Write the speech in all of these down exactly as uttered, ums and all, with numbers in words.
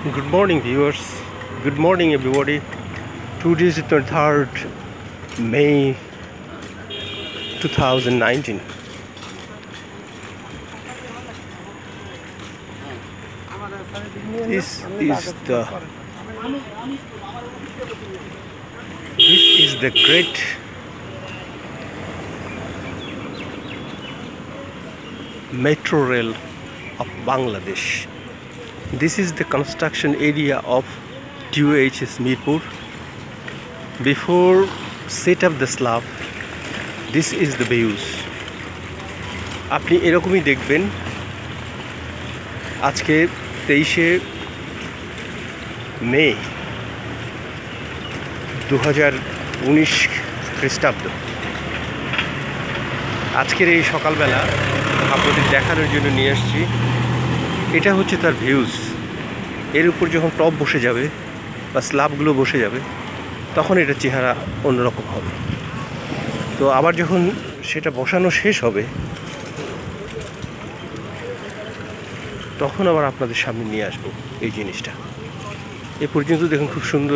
Good morning, viewers. Good morning, everybody. Today is the twenty-third May two thousand nineteen. This is the this is the great metro rail of Bangladesh. This is the construction area of D O H S Mirpur. Before set up the slab, this is the views. আপনি এরকমই দেখবেন আজকে তেইশে মে দু হাজার উনিশ খ্রিস্টাব্দ। আজকের এই সকালবেলা আপনাদের দেখানোর জন্য নিয়ে আসছি। এটা হচ্ছে তার ভিউজ। এর উপর যখন টপ বসে যাবে বা স্ল্যাবগুলো বসে যাবে তখন এটা চেহারা অন্যরকম হবে। তো আবার যখন সেটা বসানো শেষ হবে তখন আবার আপনাদের সামনে নিয়ে আসবো এই জিনিসটা। এ পর্যন্ত দেখুন খুব সুন্দর।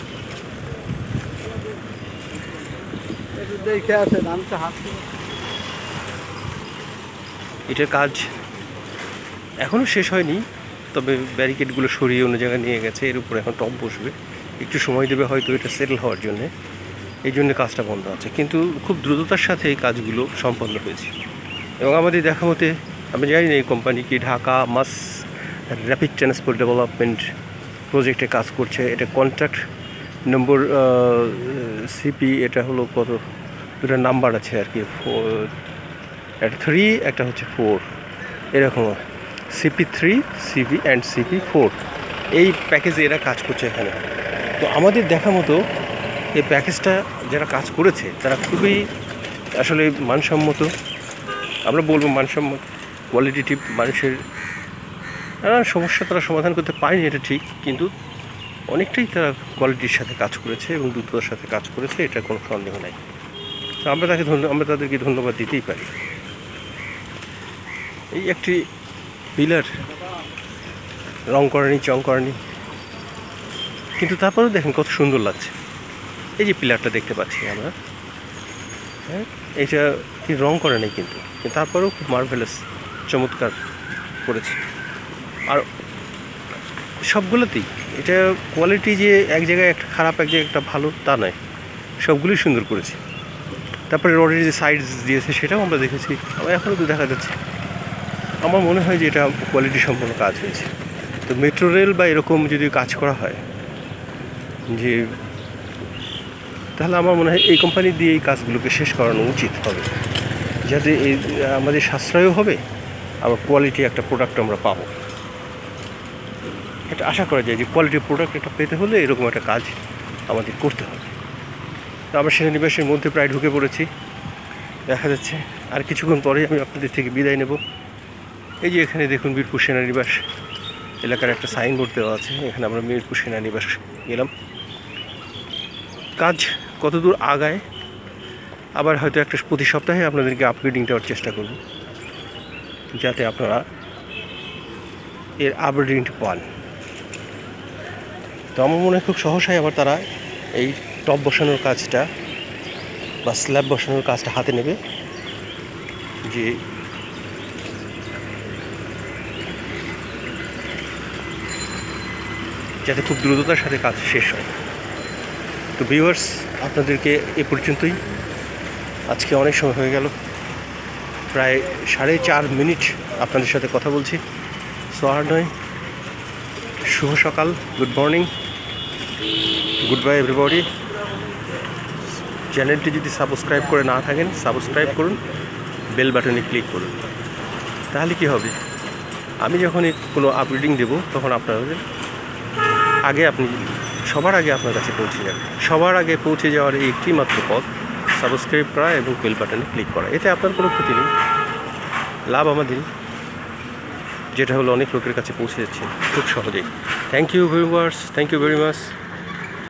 এটার কাজ এখনও শেষ হয়নি, তবে ব্যারিকেডগুলো সরিয়ে অন্য জায়গায় নিয়ে গেছে। এর উপরে এখন টপ বসবে, একটু সময় দেবে হয়তো এটা সেটেল হওয়ার জন্যে, এই জন্য কাজটা বন্ধ আছে। কিন্তু খুব দ্রুততার সাথে এই কাজগুলো সম্পন্ন হয়েছে এবং আমাদের দেখা মতে, আমি জানি না এই কোম্পানি কি Dhaka mass rapid transport development প্রজেক্টে কাজ করছে। এটা কন্ট্রাক্ট নম্বর সিপি, এটা হলো কত দুটো নাম্বার আছে আর কি, ফোর একটা থ্রি একটা হচ্ছে ফোর, এরকম CP three CP and CP four, এই প্যাকেজে এরা কাজ করছে এখানে। তো আমাদের দেখা মতো এই প্যাকেজটা যারা কাজ করেছে তারা খুবই আসলে মানসম্মত, আমরা বলবো মানসম্মত, কোয়ালিটিটিভ। মানুষের নানান সমস্যা তারা সমাধান করতে পারেনি, এটা ঠিক, কিন্তু অনেকটাই তারা কোয়ালিটির সাথে কাজ করেছে এবং দ্রুততার সাথে কাজ করেছে, এটা কোনো সন্দেহ নাই। তো আমরা তাকে ধন্য আমরা তাদেরকে ধন্যবাদ দিতেই পারি। এই একটি পিলার রং করেনি, চং করেনি, কিন্তু তারপরেও দেখেন কত সুন্দর লাগছে। এই যে পিলারটা দেখতে পাচ্ছি আমরা, হ্যাঁ, এটা কি রং করে নেই, কিন্তু তারপরেও খুব মার্ভেলাস, চমৎকার করেছে। আর সবগুলোতেই এটা কোয়ালিটি যে এক জায়গায় একটা খারাপ, এক জায়গায় একটা ভালো, তা নয়, সবগুলোই সুন্দর করেছে। তারপরে রোডের যে সাইড দিয়েছে সেটাও আমরা দেখেছি, আবার এখনও তো দেখা যাচ্ছে। আমার মনে হয় যে এটা কোয়ালিটি সম্পন্ন কাজ হয়েছে। তো মেট্রো রেল বা এরকম যদি কাজ করা হয় যে, তাহলে আমার মনে হয় এই কোম্পানি দিয়ে এই কাজগুলোকে শেষ করানো উচিত হবে, যাতে এই আমাদের সাশ্রয়ও হবে, আবার কোয়ালিটি একটা প্রোডাক্ট আমরা পাবো। এটা আশা করা যায় যে কোয়ালিটি প্রোডাক্ট একটা পেতে হলে এরকম একটা কাজ আমাদের করতে হবে। তো আমরা সেনানিবাসের মধ্যে প্রায় ঢুকে পড়েছি, দেখা যাচ্ছে আর কিছুক্ষণ পরেই আমি আপনাদের থেকে বিদায় নেব। এই যে এখানে দেখুন বীরপুর সেনানিবাস এলাকার একটা সাইনবোর্ড দেওয়া আছে, এখানে আমরা বীরপুর সেনানিবাস গেলাম। কাজ কতদূর আগায় আবার হয়তো একটা প্রতি সপ্তাহে আপনাদেরকে আপগ্রেডিং দেওয়ার চেষ্টা করব, যাতে আপনারা এর আপগ্রেডিংটা পান। তো আমার মনে হয় খুব সহসাই আবার তারা এই টপ বসানোর কাজটা বা স্ল্যাব বসানোর কাজটা হাতে নেবে, যে যাতে খুব দ্রুততার সাথে কাজ শেষ হয়। তো ভিউয়ার্স, আপনাদেরকে এ পর্যন্তই। আজকে অনেক সময় হয়ে গেল, প্রায় সাড়ে চার মিনিট আপনাদের সাথে কথা বলছি। সো আর নয়, শুভ সকাল, good morning, goodbye everybody. চ্যানেলটি যদি সাবস্ক্রাইব করে না থাকেন, সাবস্ক্রাইব করুন, বেল বাটনে ক্লিক করুন। তাহলে কি হবে, আমি যখনই কোনো আপগ্রেডিং দেব তখন আপনাদের আগে, আপনি সবার আগে আপনার কাছে পৌঁছে যাবে। সবার আগে পৌঁছে যাওয়ার এই একটি মাত্র পথ সাবস্ক্রাইব করা এবং বেল বাটনে ক্লিক করা। এতে আপনার কোনো ক্ষতি নেই, লাভ আমাদের, যেটা হলো অনেক লোকের কাছে পৌঁছে যাচ্ছে খুব সহজেই। Thank you viewers, thank you very much.